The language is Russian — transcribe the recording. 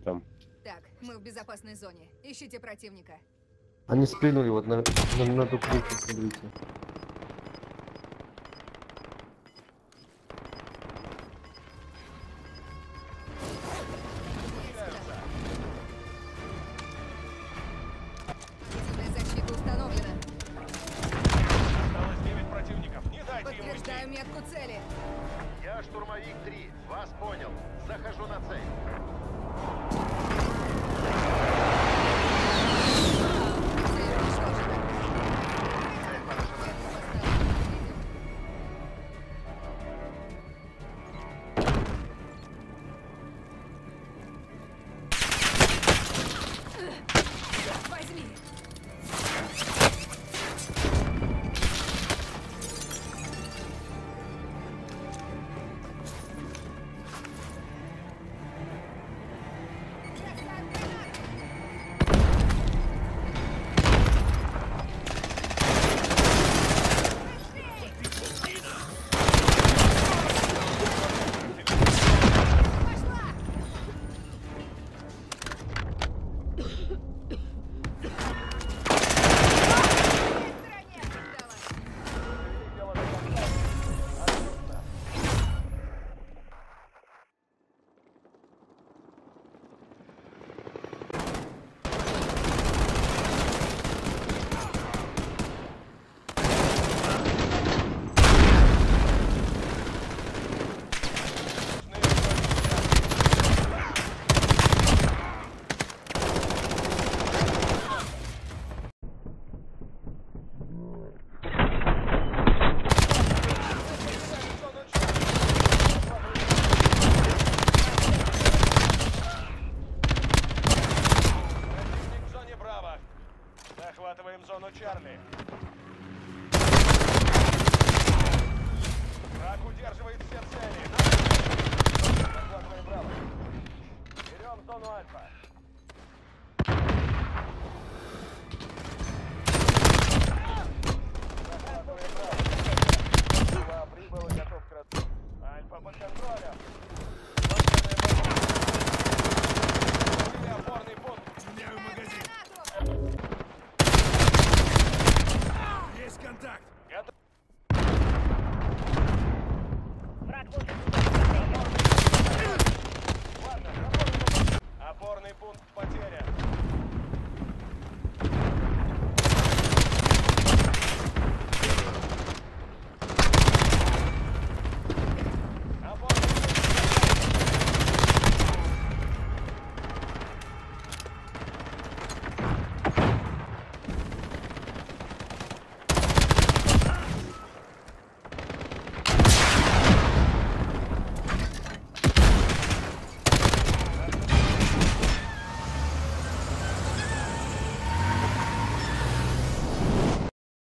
там. Так, мы в безопасной зоне. Ищите противника. Они спрыгнули вот на ту крышу, смотрите. Защита установлена. Осталось 9 противников. Не дайте им уйти. Подтверждаю метку цели. Я штурмовик 3. Вас понял. Захожу на цель. Цель уничтожена. Цель поражена. Возьми. Противник в зоне Браво. Захватываем зону Чарли. Враг удерживает все цели. Захватываем Браво. Берем зону Альфа. Захватываем Браво. Прибыл и готов к расстрелу. Альфа под контролем.